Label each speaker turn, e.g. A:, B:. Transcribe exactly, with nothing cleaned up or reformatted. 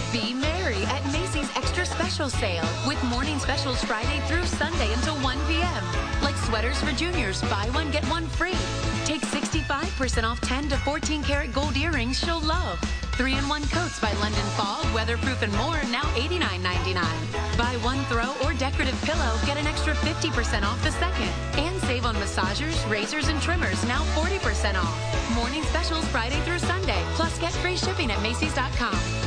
A: Be merry at Macy's Extra Special Sale with morning specials Friday through Sunday until one p m Like sweaters for juniors, buy one, get one free. Take sixty-five percent off ten to fourteen karat gold earrings she'll love. three in one coats by London Fog, weatherproof and more, now eighty-nine ninety-nine. Buy one throw or decorative pillow, get an extra fifty percent off the second. And save on massagers, razors, and trimmers, now forty percent off. Morning specials Friday through Sunday, plus get free shipping at Macy's dot com.